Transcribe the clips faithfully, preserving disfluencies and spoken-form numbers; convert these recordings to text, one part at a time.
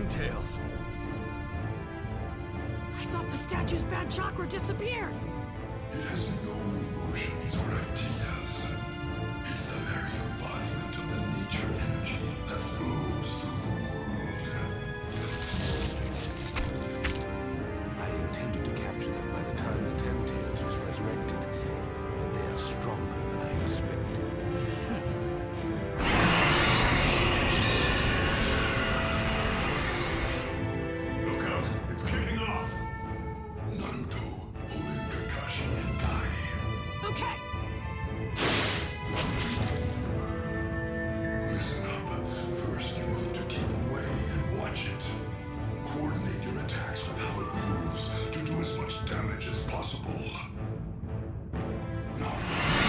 Ten Tails. I thought the statue's bad chakra disappeared. It has no emotions or ideas. It's the very embodiment of the nature energy that flows through the world. I intended to capture them by the time the Ten Tails was resurrected, but they are stronger than I expected. Look out! It's kicking off! Naruto, Oden, Kakashi, and Kai. Okay. Listen up. First, you need to keep away and watch it. Coordinate your attacks with how it moves to do as much damage as possible. Now,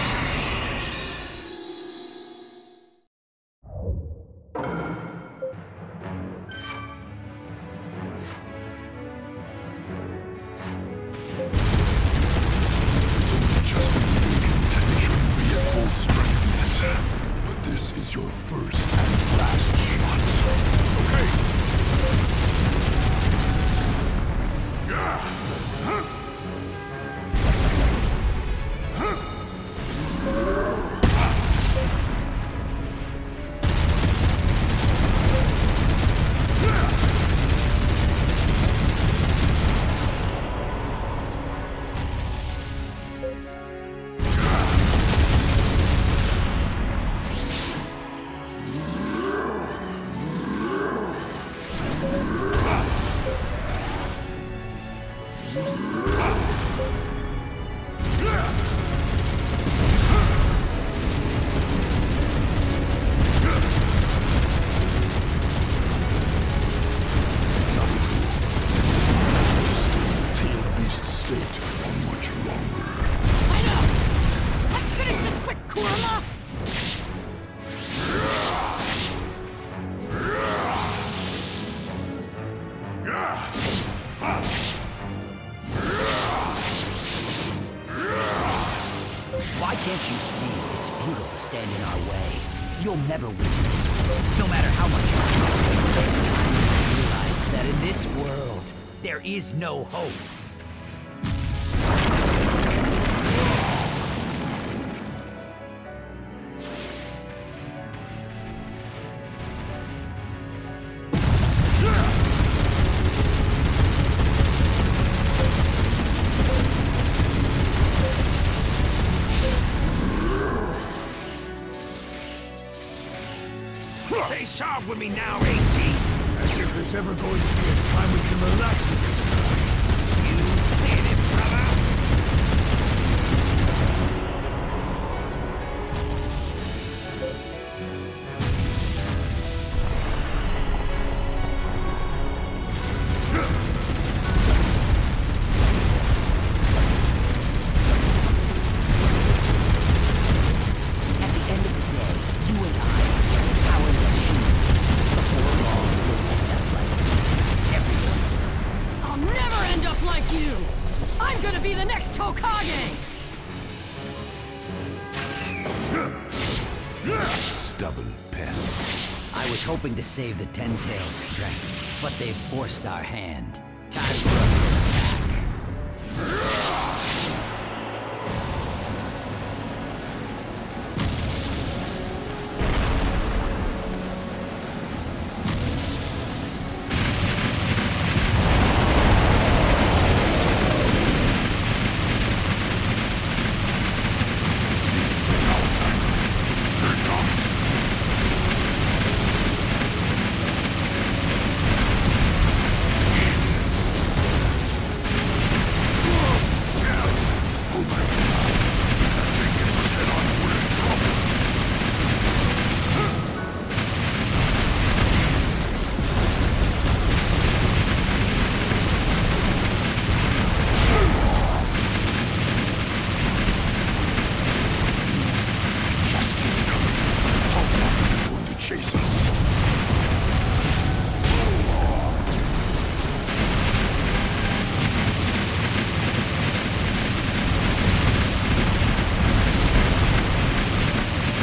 it's only just been awakened. It shouldn't be at full strength yet. But this is your first and last shot. Okay! Yeah! Huh? Huh? Sustain the tail beast state for much longer. I know. Let's finish this quick, Kurama. Why can't you see it's futile to stand in our way? You'll never win this world, no matter how much you struggle. It's time you realize that in this world, there is no hope. Stay sharp with me now, eighteen! As if there's ever going to be a time we can relax with this guy. You said it, brother! At the end of the day, you and I get to power this shield. Before long, you'll end up like everyone. I'll never end up like you. I'm gonna be the next Hokage. Stubborn pests. I was hoping to save the Ten Tails' strength, but they've forced our hand. Time for us to attack.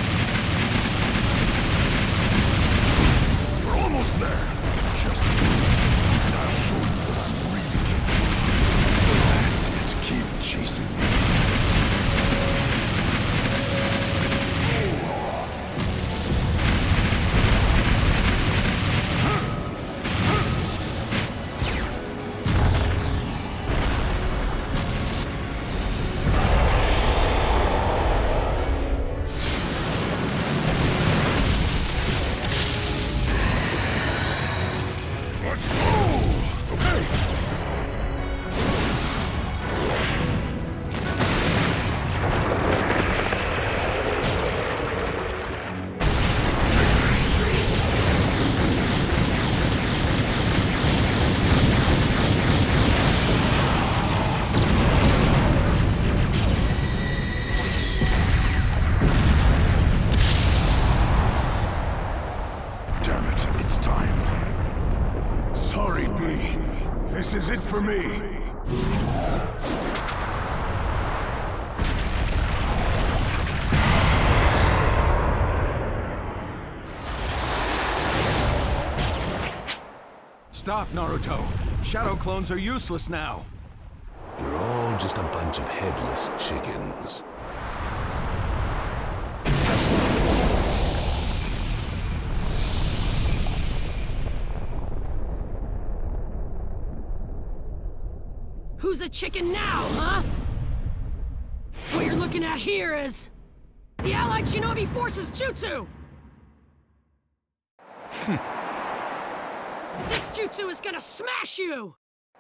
We're almost there. Just This is it for me. Stop, Naruto! Shadow clones are useless now! You're all just a bunch of headless chickens. Who's a chicken now, huh? What you're looking at here is... the Allied Shinobi Forces Jutsu! This jutsu is gonna smash you!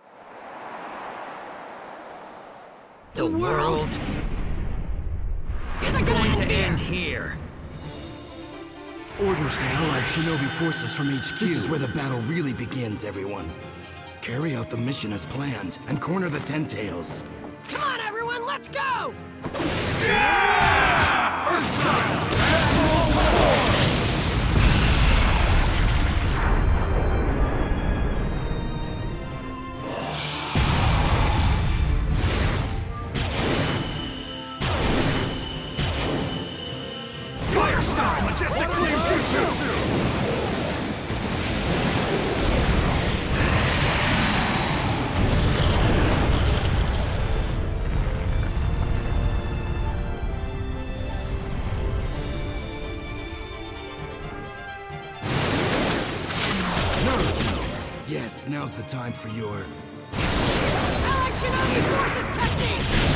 The world isn't going gonna to end end here! here. Orders to Allied Shinobi forces from H Q. This is where the battle really begins, everyone. Carry out the mission as planned, and corner the Ten Tails. Come on, everyone, let's go! Fire style! Majestic flame jutsu! Yes, now's the time for your... Allied Shinobi Forces technique!